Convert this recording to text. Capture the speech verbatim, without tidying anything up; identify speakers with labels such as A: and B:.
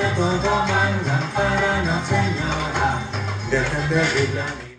A: todo mandan para una señora, dejen de burlarme.